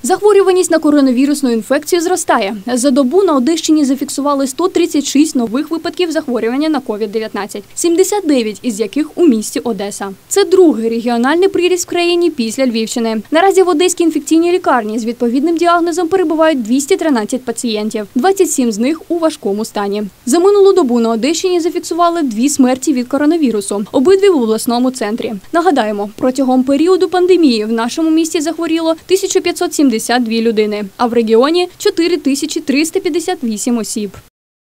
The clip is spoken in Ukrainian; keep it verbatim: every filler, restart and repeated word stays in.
Захворюваність на коронавірусну інфекцію зростає. За добу на Одещині зафіксували сто тридцять шість нових випадків захворювання на ковід дев'ятнадцять, сімдесят дев'ять із яких у місті Одеса. Це другий регіональний приріст в країні після Львівщини. Наразі в Одеській інфекційній лікарні з відповідним діагнозом перебувають двісті тринадцять пацієнтів, двадцять сім з них у важкому стані. За минулу добу на Одещині зафіксували дві смерті від коронавірусу, обидві в обласному центрі. Нагадаємо, протягом періоду пандемії в нашому місті захворіло тисяча п'ятсот сімдесят дві людини, а в регіоні – чотири тисячі триста п'ятдесят вісім осіб.